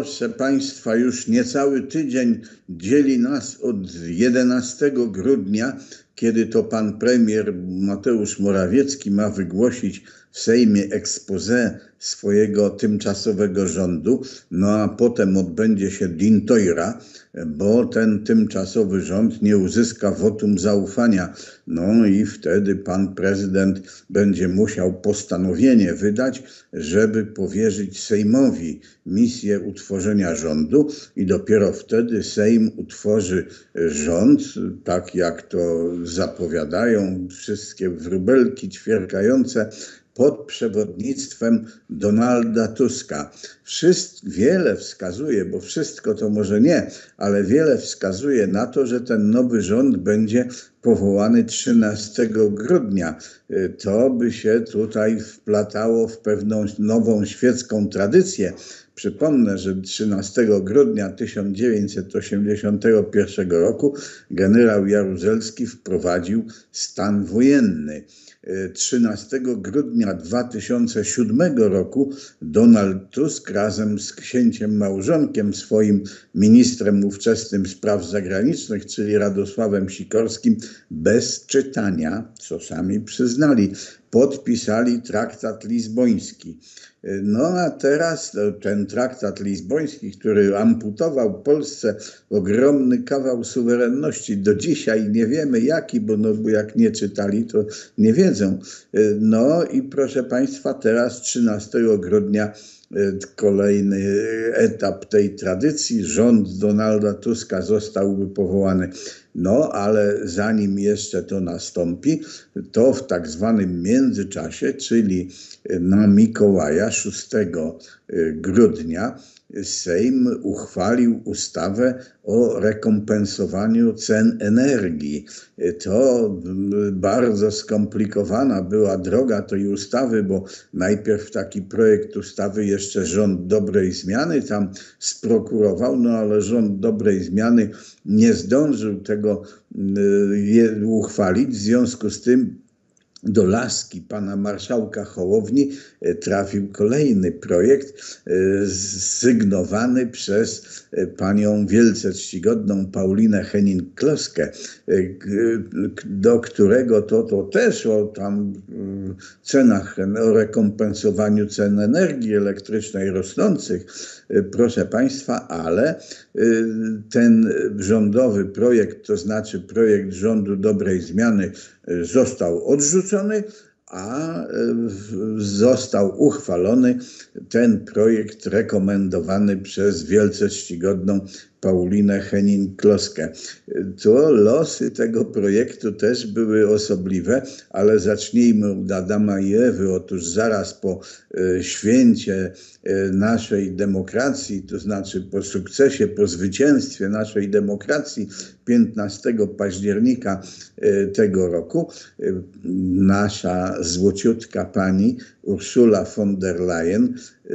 Proszę Państwa, już niecały tydzień dzieli nas od 11 grudnia, kiedy to pan premier Mateusz Morawiecki ma wygłosić w Sejmie exposé swojego tymczasowego rządu, no a potem odbędzie się Dzień Tojra, bo ten tymczasowy rząd nie uzyska wotum zaufania. No i wtedy pan prezydent będzie musiał postanowienie wydać, żeby powierzyć Sejmowi misję utworzenia rządu i dopiero wtedy Sejm utworzy rząd, tak jak to zapowiadają wszystkie wróbelki ćwierkające, pod przewodnictwem Donalda Tuska. Wiele wskazuje, bo wszystko to może nie, ale wiele wskazuje na to, że ten nowy rząd będzie powołany 13 grudnia. To by się tutaj wplatało w pewną nową świecką tradycję. Przypomnę, że 13 grudnia 1981 roku generał Jaruzelski wprowadził stan wojenny. 13 grudnia 2007 roku Donald Tusk razem z księciem małżonkiem, swoim ministrem ówczesnym spraw zagranicznych, czyli Radosławem Sikorskim, bez czytania, co sami przyznali, podpisali traktat lizboński. No a teraz ten traktat lizboński, który amputował Polsce ogromny kawał suwerenności, do dzisiaj nie wiemy jaki, bo jak nie czytali, to nie wiedzą. No i proszę Państwa, teraz 13 grudnia kolejny etap tej tradycji. Rząd Donalda Tuska zostałby powołany. No, ale zanim jeszcze to nastąpi, to w tak zwanym międzyczasie, czyli na Mikołaja 6 grudnia, Sejm uchwalił ustawę o rekompensowaniu cen energii. To bardzo skomplikowana była droga tej ustawy, bo najpierw taki projekt ustawy jeszcze rząd dobrej zmiany tam sprokurował, no ale rząd dobrej zmiany nie zdążył tego uchwalić, w związku z tym do laski pana marszałka Hołowni trafił kolejny projekt sygnowany przez panią wielce czcigodną Paulinę Hennig-Kloskę, do którego to też o tam cenach, o rekompensowaniu cen energii elektrycznej rosnących, proszę Państwa, ale ten rządowy projekt, to znaczy projekt rządu dobrej zmiany, został odrzucony, a został uchwalony ten projekt rekomendowany przez wielce czcigodną Paulinę Hennig-Kloskę. To losy tego projektu też były osobliwe, ale zacznijmy od Adama i Ewy. Otóż zaraz po święcie naszej demokracji, to znaczy po sukcesie, po zwycięstwie naszej demokracji 15 października tego roku, nasza złociutka pani Ursula von der Leyen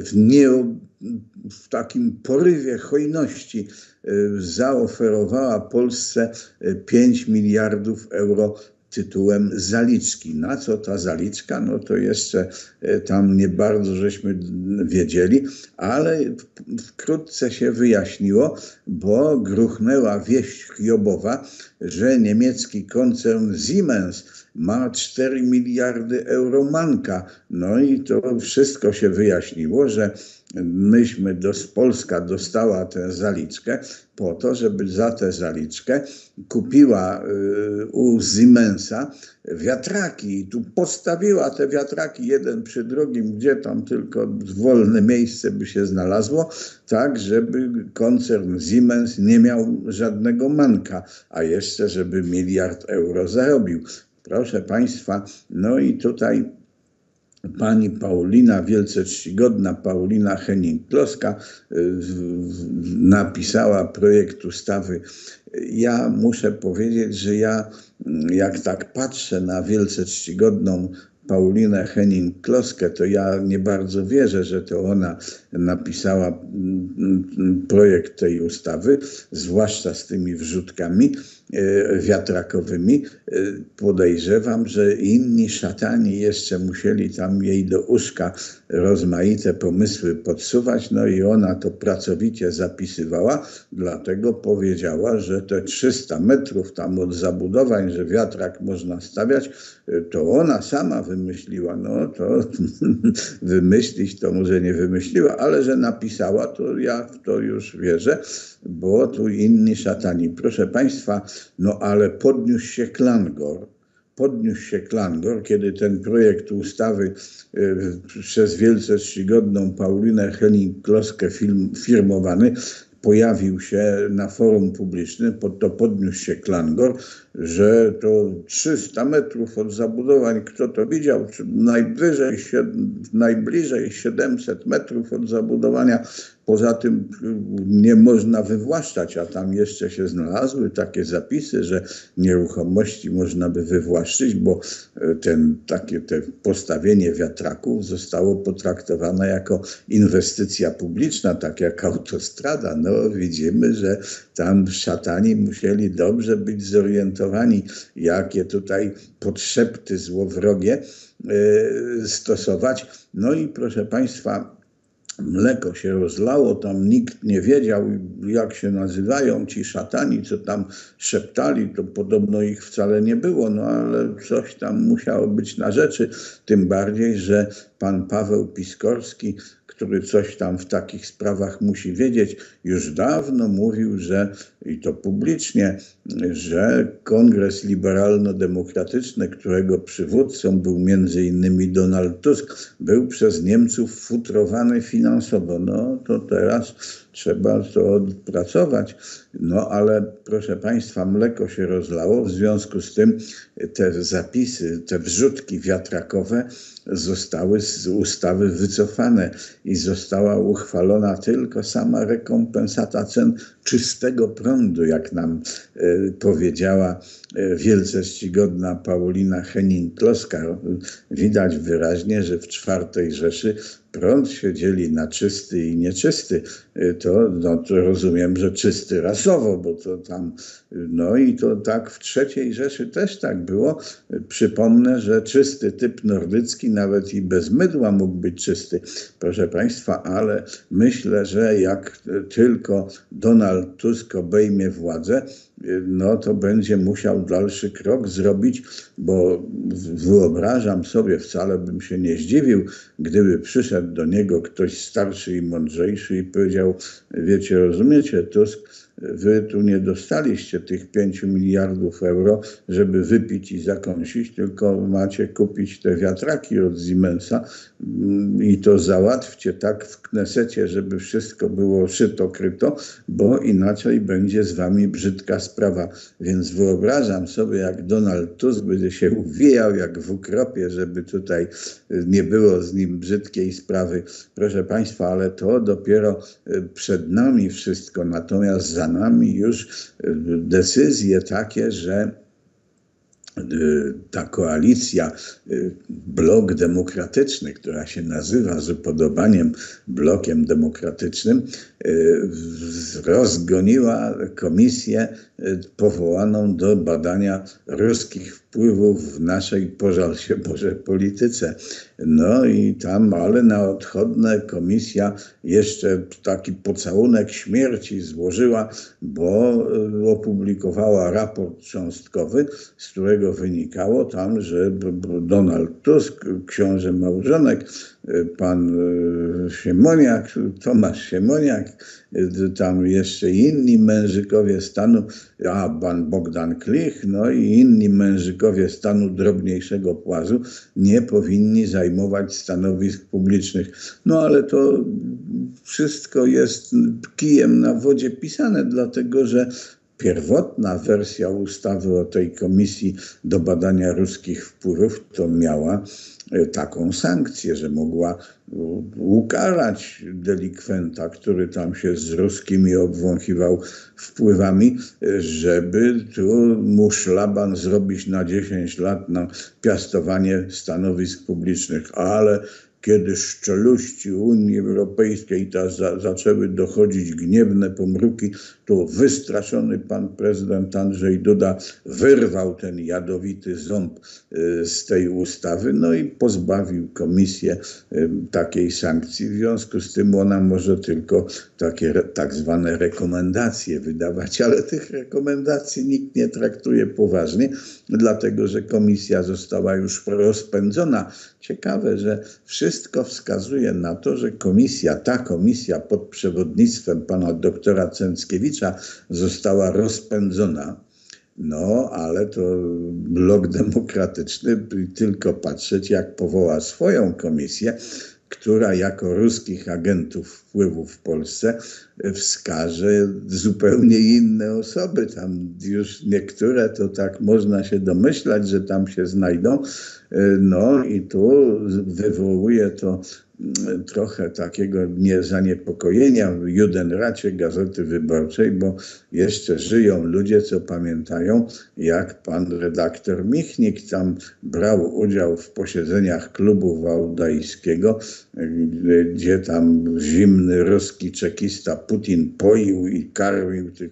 w takim porywie hojności zaoferowała Polsce 5 miliardów euro tytułem zaliczki. Na co ta zaliczka? No to jeszcze tam nie bardzo żeśmy wiedzieli, ale wkrótce się wyjaśniło, bo gruchnęła wieść chiobowa, że niemiecki koncern Siemens ma 4 miliardy euro manka. No i to wszystko się wyjaśniło, że Polska dostała tę zaliczkę po to, żeby za tę zaliczkę kupiła u Siemensa wiatraki i tu postawiła te wiatraki jeden przy drugim, gdzie tam tylko wolne miejsce by się znalazło, tak żeby koncern Siemens nie miał żadnego manka, a jeszcze żeby 1 miliard euro zarobił. Proszę Państwa, no i tutaj pani Paulina, wielce czcigodna Paulina Hennig-Kloska napisała projekt ustawy. Ja muszę powiedzieć, że ja jak tak patrzę na wielce czcigodną Paulinę Hennig-Kloskę, to ja nie bardzo wierzę, że to ona napisała projekt tej ustawy, zwłaszcza z tymi wrzutkami, wiatrakowymi. Podejrzewam, że inni szatani jeszcze musieli tam jej do uszka rozmaite pomysły podsuwać, no i ona to pracowicie zapisywała, dlatego powiedziała, że te 300 metrów tam od zabudowań, że wiatrak można stawiać, to ona sama wymyśliła. No to wymyślić to może nie wymyśliła, ale że napisała, to ja w to już wierzę, bo tu inni szatani. Proszę Państwa, no ale podniósł się klangor, kiedy ten projekt ustawy przez wielce czcigodną Paulinę Hennig-Kloskę firmowany pojawił się na forum publicznym, to podniósł się klangor, że to 300 metrów od zabudowań, kto to widział, czy najbliżej 700 metrów od zabudowania. Poza tym nie można wywłaszczać, a tam jeszcze się znalazły takie zapisy, że nieruchomości można by wywłaszczyć, bo te postawienie wiatraków zostało potraktowane jako inwestycja publiczna, tak jak autostrada. No widzimy, że tam szatani musieli dobrze być zorientowani, jakie tutaj podszepty złowrogie stosować. No i proszę Państwa, mleko się rozlało, tam nikt nie wiedział, jak się nazywają ci szatani, co tam szeptali, to podobno ich wcale nie było, no ale coś tam musiało być na rzeczy, tym bardziej, że pan Paweł Piskorski, który coś tam w takich sprawach musi wiedzieć, już dawno mówił, że, i to publicznie, że Kongres Liberalno-Demokratyczny, którego przywódcą był między innymi Donald Tusk, był przez Niemców futrowany finansowo. No to teraz trzeba to odpracować. No ale proszę Państwa, mleko się rozlało, w związku z tym te zapisy, te wrzutki wiatrakowe zostały z ustawy wycofane i została uchwalona tylko sama rekompensata cen czystego prądu, jak nam powiedziała wielce czcigodna Paulina Hennig-Kloska. Widać wyraźnie, że w IV Rzeszy prąd się dzieli na czysty i nieczysty. To rozumiem, że czysty rasowo, bo to tam, no i to tak w III Rzeszy też tak było. Przypomnę, że czysty typ nordycki nawet i bez mydła mógł być czysty. Proszę Państwa, ale myślę, że jak tylko Donald Tusk obejmie władzę, no to będzie musiał dalszy krok zrobić, bo wyobrażam sobie, wcale bym się nie zdziwił, gdyby przyszedł do niego ktoś starszy i mądrzejszy i powiedział: wiecie, rozumiecie, Tusk, wy tu nie dostaliście tych 5 miliardów euro, żeby wypić i zakąsić, tylko macie kupić te wiatraki od Siemensa i to załatwcie tak w Knesecie, żeby wszystko było szyto kryto, bo inaczej będzie z wami brzydka sprawa. Więc wyobrażam sobie, jak Donald Tusk będzie się uwijał jak w ukropie, żeby tutaj nie było z nim brzydkiej sprawy. Proszę Państwa, ale to dopiero przed nami wszystko, natomiast za nami już decyzje takie, że ta koalicja Blok Demokratyczny, która się nazywa z upodobaniem Blokiem Demokratycznym, rozgoniła komisję powołaną do badania ruskich wpływów w naszej, pożal się Boże, polityce. No i tam, ale na odchodne komisja jeszcze taki pocałunek śmierci złożyła, bo opublikowała raport cząstkowy, z którego wynikało tam, że Donald Tusk, książę małżonek, pan Siemoniak, Tomasz Siemoniak, tam jeszcze inni mężykowie stanu, a pan Bogdan Klich, no i inni mężykowie stanu drobniejszego płazu nie powinni zajmować stanowisk publicznych. No ale to wszystko jest kijem na wodzie pisane, dlatego że pierwotna wersja ustawy o tej komisji do badania ruskich wpływów to miała taką sankcję, że mogła ukarać delikwenta, który tam się z ruskimi obwąchiwał wpływami, żeby tu mu szlaban zrobić na 10 lat na piastowanie stanowisk publicznych. Ale kiedy z czeluści Unii Europejskiej zaczęły dochodzić gniewne pomruki, to wystraszony pan prezydent Andrzej Duda wyrwał ten jadowity ząb z tej ustawy, no i pozbawił komisję takiej sankcji. W związku z tym ona może tylko takie tak zwane rekomendacje wydawać, ale tych rekomendacji nikt nie traktuje poważnie, dlatego że komisja została już rozpędzona. Ciekawe, że wszystko wskazuje na to, że ta komisja pod przewodnictwem pana doktora Cęckiewicza została rozpędzona. No, ale to blok demokratyczny tylko patrzeć, jak powoła swoją komisję, która jako ruskich agentów wpływu w Polsce wskaże zupełnie inne osoby. Tam już niektóre to tak można się domyślać, że tam się znajdą. No i tu wywołuje to trochę takiego zaniepokojenia w Judenracie Gazety Wyborczej, bo jeszcze żyją ludzie, co pamiętają, jak pan redaktor Michnik tam brał udział w posiedzeniach klubu wałdajskiego, gdzie tam zimny ruski czekista Putin poił i karmił tych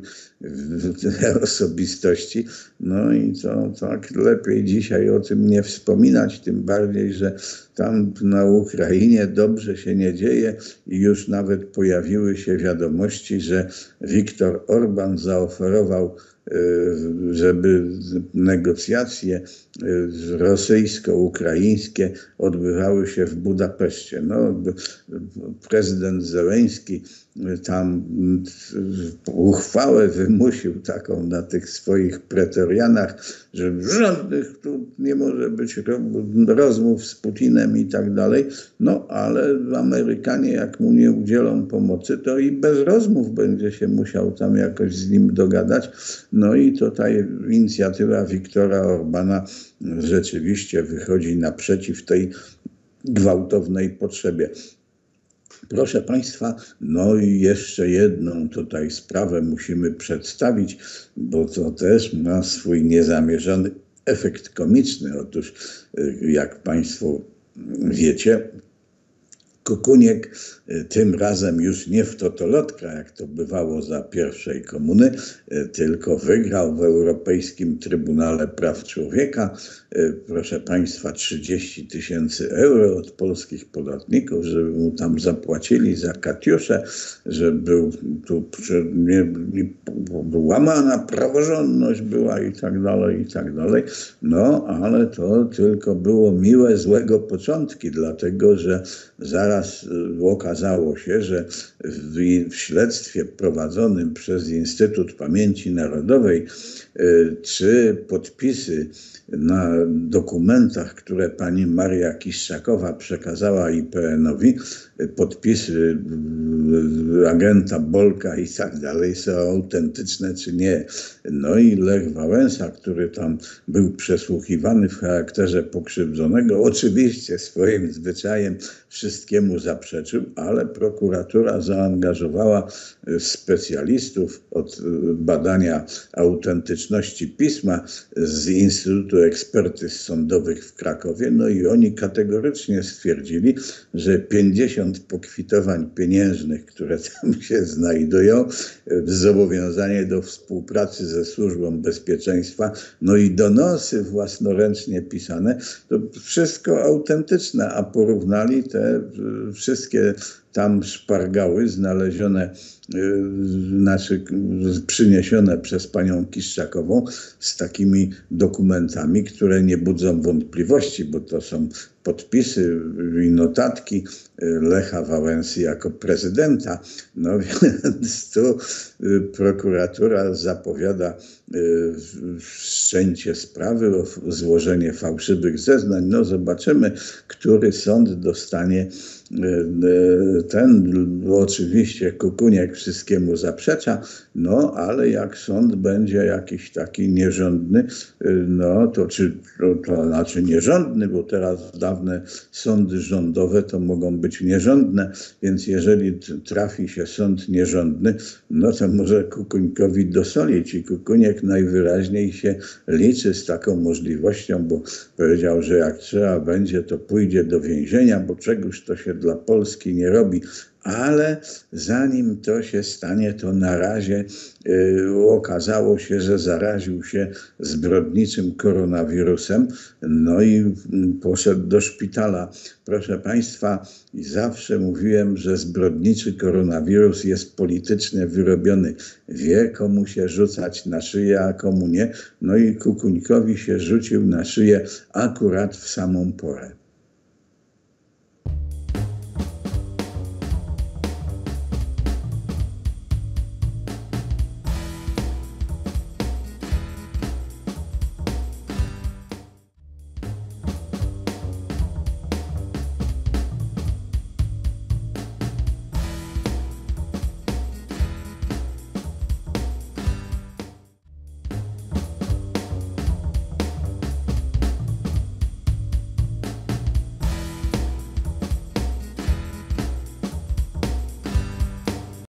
osobistości. No i to tak lepiej dzisiaj o tym nie wspominać, tym bardziej, że tam na Ukrainie dobrze się nie dzieje i już nawet pojawiły się wiadomości, że Viktor Orban zaoferował, żeby negocjacje rosyjsko-ukraińskie odbywały się w Budapeszcie. No, prezydent Zełenski tam uchwałę wymusił taką na tych swoich pretorianach, że żadnych tu nie może być rozmów z Putinem i tak dalej. No ale Amerykanie, jak mu nie udzielą pomocy, to i bez rozmów będzie się musiał tam jakoś z nim dogadać. No i tutaj inicjatywa Viktora Orbana rzeczywiście wychodzi naprzeciw tej gwałtownej potrzebie. Proszę Państwa, no i jeszcze jedną tutaj sprawę musimy przedstawić, bo to też ma swój niezamierzony efekt komiczny. Otóż, jak Państwo wiecie, Kukuniek tym razem już nie w totolotka, jak to bywało za pierwszej komuny, tylko wygrał w Europejskim Trybunale Praw Człowieka, proszę Państwa, 30 000 euro od polskich podatników, żeby mu tam zapłacili za Katiuszę, że był tu łamana praworządność była i tak dalej, i tak dalej. No, ale to tylko było miłe, złego początki, dlatego że zaraz okazało się, że w śledztwie prowadzonym przez Instytut Pamięci Narodowej czy podpisy na dokumentach, które pani Maria Kiszczakowa przekazała IPN-owi, podpisy agenta Bolka i tak dalej, są autentyczne czy nie. No i Lech Wałęsa, który tam był przesłuchiwany w charakterze pokrzywdzonego, oczywiście swoim zwyczajem wszystkiemu zaprzeczył, ale prokuratura zaangażowała specjalistów od badania autentyczności pisma z Instytutu Ekspertyz Sądowych w Krakowie, no i oni kategorycznie stwierdzili, że 50 pokwitowań pieniężnych, które tam się znajdują, zobowiązanie do współpracy ze Służbą Bezpieczeństwa, no i donosy własnoręcznie pisane, to wszystko autentyczne, a porównali te wszystkie tam szpargały znalezione, przyniesione przez panią Kiszczakową z takimi dokumentami, które nie budzą wątpliwości, bo to są podpisy i notatki Lecha Wałęsy jako prezydenta. No więc tu prokuratura zapowiada wszczęcie sprawy o złożenie fałszywych zeznań. No zobaczymy, który sąd dostanie ten. Oczywiście Kukuniek wszystkiemu zaprzecza, no ale jak sąd będzie jakiś taki nierządny, no to znaczy nierządny, bo teraz sławne sądy rządowe to mogą być nierządne, więc jeżeli trafi się sąd nierządny, no to może Kukuńkowi dosolić i Kukuniek najwyraźniej się liczy z taką możliwością, bo powiedział, że jak trzeba będzie, to pójdzie do więzienia, bo czegoś to się dla Polski nie robi. Ale zanim to się stanie, to na razie okazało się, że zaraził się zbrodniczym koronawirusem, no i poszedł do szpitala. Proszę Państwa, zawsze mówiłem, że zbrodniczy koronawirus jest politycznie wyrobiony. Wie, komu się rzucać na szyję, a komu nie. No i Kukuńkowi się rzucił na szyję akurat w samą porę.